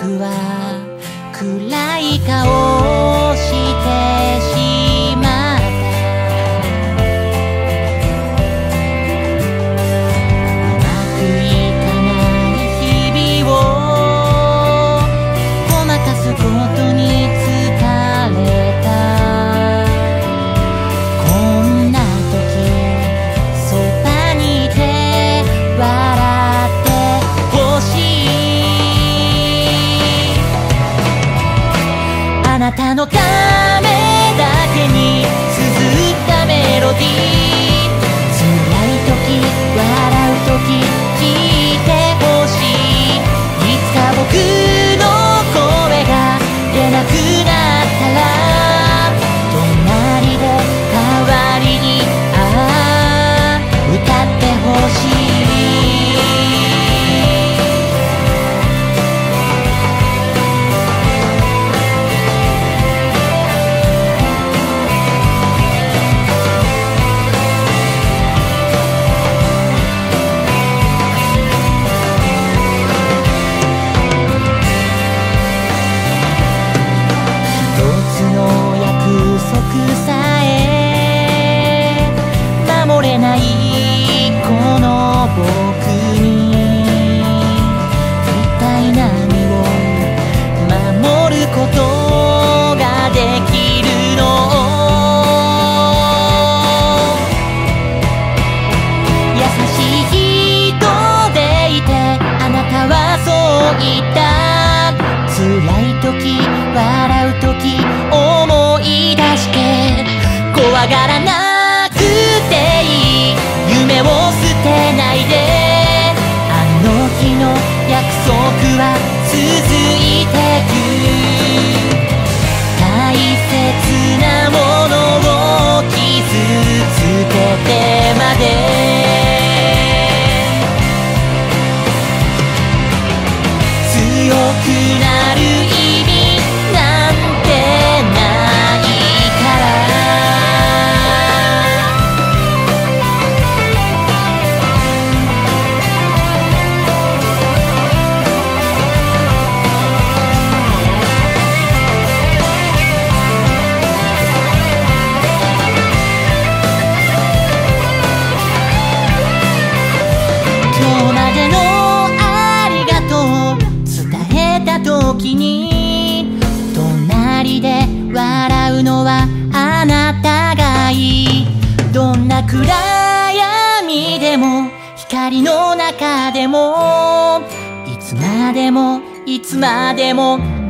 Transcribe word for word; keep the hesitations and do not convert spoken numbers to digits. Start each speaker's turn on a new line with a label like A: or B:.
A: 僕は暗い顔してしまったうまくいかない日々をごまかすことに疲れたこんな時そばにいて笑ってほしいあなたのためだけに綴ったメロディー辛い時笑う時聞いてほしいいつか僕の声が出なくなったら隣で代わりにああ歌ってほしいさえ守れないこの僕に一体何を守ることができるの優しい人でいてあなたはそう言った辛い時笑う時思い出して怖がらなくていい夢を捨てないであの日の約束は続いてく大切なものを傷つけてまで強くなる意味なんてないから今日までのありがとう伝えた時に隣で笑うのはあなたがいいどんな暗闇でも光の中でもいつまでもいつまでも